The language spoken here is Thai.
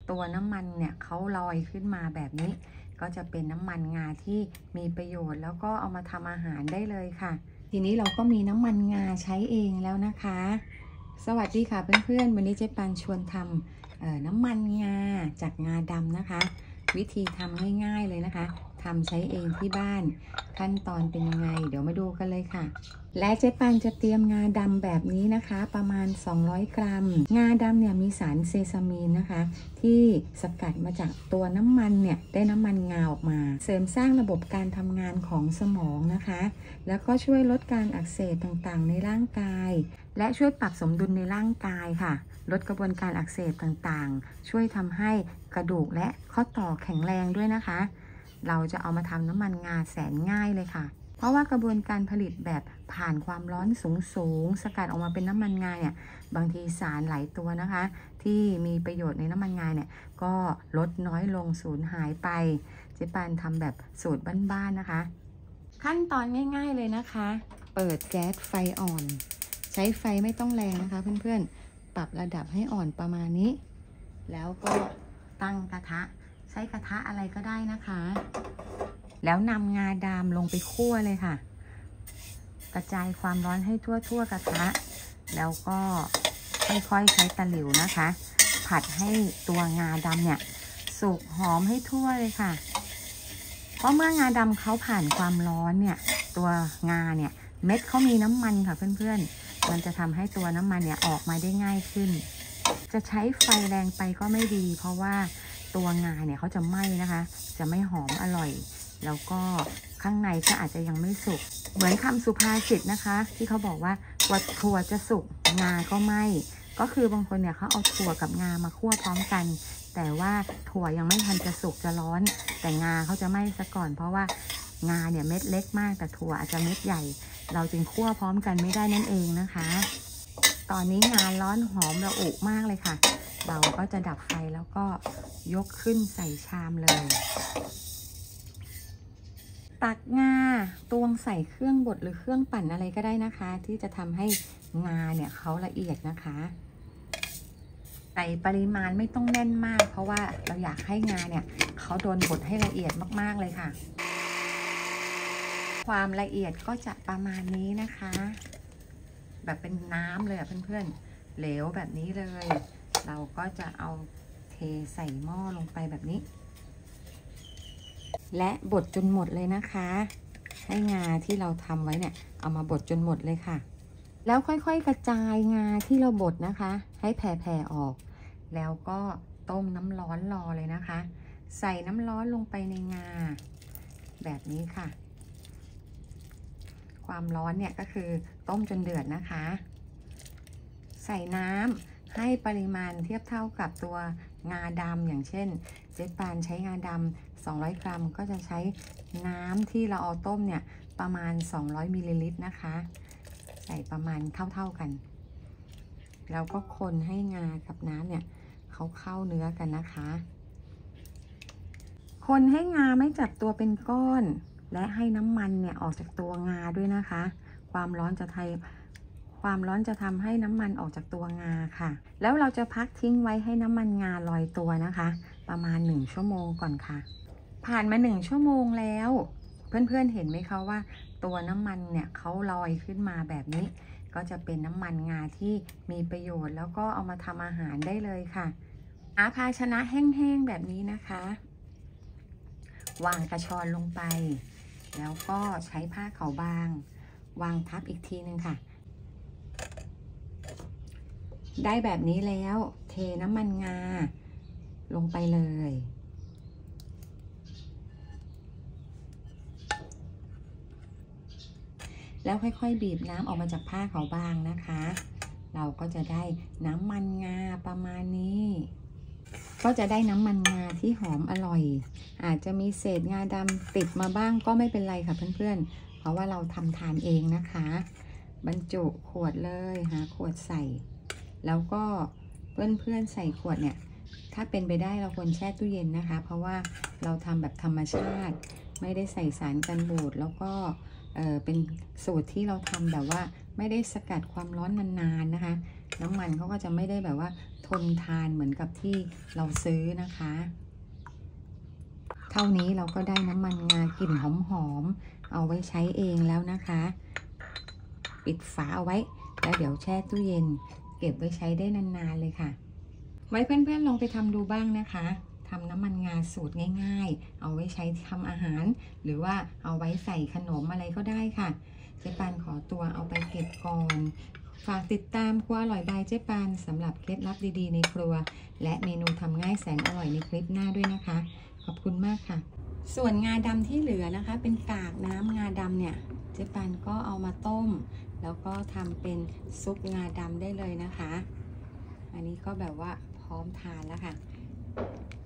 ตัวน้ำมันเนี่ยเขาลอยขึ้นมาแบบนี้ก็จะเป็นน้ำมันงาที่มีประโยชน์แล้วก็เอามาทำอาหารได้เลยค่ะทีนี้เราก็มีน้ำมันงาใช้เองแล้วนะคะสวัสดีค่ะเพื่อนๆวันนี้เจ๊ปานชวนทำน้ำมันงาจากงาดำนะคะวิธีทำง่ายๆเลยนะคะทำใช้เองที่บ้านขั้นตอนเป็นยังไงเดี๋ยวมาดูกันเลยค่ะและเจ๊ปานจะเตรียมงาดำแบบนี้นะคะประมาณ200 กรัมงาดำเนี่ยมีสารเซซามีนนะคะที่สกัดมาจากตัวน้ำมันเนี่ยได้น้ำมันงาออกมาเสริมสร้างระบบการทำงานของสมองนะคะแล้วก็ช่วยลดการอักเสบต่างๆในร่างกายและช่วยปรับสมดุลในร่างกายค่ะลดกระบวนการอักเสบต่างๆช่วยทำให้กระดูกและข้อต่อแข็งแรงด้วยนะคะเราจะเอามาทำน้ำมันงาแสนง่ายเลยค่ะเพราะว่ากระบวนการผลิตแบบผ่านความร้อนสูงสกัดออกมาเป็นน้ำมันงาเนี่ยบางทีสารหลายตัวนะคะที่มีประโยชน์ในน้ำมันงาเนี่ยก็ลดน้อยลงสูญหายไปเจ๊ปานทำแบบสูตรบ้านๆนะคะขั้นตอนง่ายๆเลยนะคะเปิดแก๊สไฟอ่อนใช้ไฟไม่ต้องแรงนะคะเพื่อนๆปรับระดับให้อ่อนประมาณนี้แล้วก็ตั้งกระทะใช้กระทะอะไรก็ได้นะคะแล้วนำงาดำลงไปคั่วเลยค่ะกระจายความร้อนให้ทั่วกระทะแล้วก็ค่อยๆใช้ตะหลิวนะคะผัดให้ตัวงาดำเนี่ยสุกหอมให้ทั่วเลยค่ะเพราะเมื่องาดำเขาผ่านความร้อนเนี่ยตัวงาเนี่ยเม็ดเขามีน้ำมันค่ะเพื่อนๆมันจะทำให้ตัวน้ำมันเนี่ยออกมาได้ง่ายขึ้นจะใช้ไฟแรงไปก็ไม่ดีเพราะว่าตัวงาเนี่ยเขาจะไหม้นะคะจะไม่หอมอร่อยแล้วก็ข้างในก็อาจจะยังไม่สุกเหมือนคำสุภาษิตนะคะที่เขาบอกว่าถั่วจะสุกงาก็ไหม้ก็คือบางคนเนี่ยเขาเอาถั่วกับงามาคั่วพร้อมกันแต่ว่าถั่วยังไม่ทันจะสุกจะร้อนแต่งาเขาจะไหม้ซะก่อนเพราะว่างาเนี่ยเม็ดเล็กมากแต่ถั่วอาจจะเม็ดใหญ่เราจึงคั่วพร้อมกันไม่ได้นั่นเองนะคะตอนนี้งาร้อนหอมระอุมากเลยค่ะเราก็จะดับไฟแล้วก็ยกขึ้นใส่ชามเลยตักงาตวงใส่เครื่องบดหรือเครื่องปั่นอะไรก็ได้นะคะที่จะทำให้งาเนี่ยเขาละเอียดนะคะใส่ปริมาณไม่ต้องแน่นมากเพราะว่าเราอยากให้งาเนี่ยเขาโดนบดให้ละเอียดมากๆเลยค่ะความละเอียดก็จะประมาณนี้นะคะแบบเป็นน้ำเลยเพื่อนๆเหลวแบบนี้เลยเราก็จะเอาเทใส่หม้อลงไปแบบนี้และบดจนหมดเลยนะคะให้งาที่เราทำไว้เนี่ยเอามาบดจนหมดเลยค่ะแล้วค่อยๆกระจายงาที่เราบดนะคะให้แผ่ๆออกแล้วก็ต้มน้ำร้อนรอเลยนะคะใส่น้ำร้อนลงไปในงาแบบนี้ค่ะความร้อนเนี่ยก็คือต้มจนเดือดนะคะใส่น้ำให้ปริมาณเทียบเท่ากับตัวงาดำอย่างเช่นเจ๊ปานใช้งาดำ200 กรัมก็จะใช้น้ำที่เราเอาต้มเนี่ยประมาณ200 มิลลิลิตรนะคะใส่ประมาณเท่ากันแล้วก็คนให้งากับน้ำเนี่ยเขาเข้าเนื้อกันนะคะคนให้งาไม่จับตัวเป็นก้อนและให้น้ำมันเนี่ยออกจากตัวงาด้วยนะคะความร้อนจะทำให้น้ำมันออกจากตัวงาค่ะแล้วเราจะพักทิ้งไว้ให้น้ำมันงาลอยตัวนะคะประมาณ1 ชั่วโมงก่อนค่ะผ่านมา1 ชั่วโมงแล้วเพื่อนๆเห็นไหมคะว่าตัวน้ำมันเนี่ยเขาลอยขึ้นมาแบบนี้ก็จะเป็นน้ำมันงาที่มีประโยชน์แล้วก็เอามาทำอาหารได้เลยค่ะภาชนะแห้งๆแบบนี้นะคะวางกระชอนลงไปแล้วก็ใช้ผ้าขาวบางวางทับอีกทีนึงค่ะได้แบบนี้แล้วเทน้ำมันงาลงไปเลยแล้วค่อยๆบีบน้ำออกมาจากผ้าขาวบางนะคะเราก็จะได้น้ำมันงาประมาณนี้ก็จะได้น้ำมันงาที่หอมอร่อยอาจจะมีเศษงาดำติดมาบ้างก็ไม่เป็นไรค่ะเพื่อนๆเพราะว่าเราทำทานเองนะคะบรรจุขวดเลยหาขวดใส่แล้วก็เพื่อนๆใส่ขวดเนี่ยถ้าเป็นไปได้เราควรแช่ตู้เย็นนะคะเพราะว่าเราทำแบบธรรมชาติไม่ได้ใส่สารกันบูดแล้วก็เป็นสูตรที่เราทำแบบว่าไม่ได้สกัดความร้อนนานๆนะคะน้ำมันเขาก็จะไม่ได้แบบว่าทนทานเหมือนกับที่เราซื้อนะคะเท่านี้เราก็ได้น้ำมันงากลิ่นหอมๆเอาไว้ใช้เองแล้วนะคะปิดฝาเอาไว้แล้วเดี๋ยวแช่ตู้เย็นเก็บไว้ใช้ได้นานๆเลยค่ะไว้เพื่อนๆลองไปทำดูบ้างนะคะทำน้ำมันงาสูตรง่ายๆเอาไว้ใช้ทำอาหารหรือว่าเอาไว้ใส่ขนมอะไรก็ได้ค่ะเจ๊ปานขอตัวเอาไปเก็บก่อนฝากติดตามครัวอร่อยบายเจ๊ปานสำหรับเคล็ดลับดีๆในครัวและเมนูทำง่ายแสนอร่อยในคลิปหน้าด้วยนะคะขอบคุณมากค่ะส่วนงาดำที่เหลือนะคะเป็นกากน้ำงาดำเนี่ยเจ๊ปานก็เอามาต้มแล้วก็ทำเป็นซุปงาดำได้เลยนะคะอันนี้ก็แบบว่าพร้อมทานแล้วค่ะ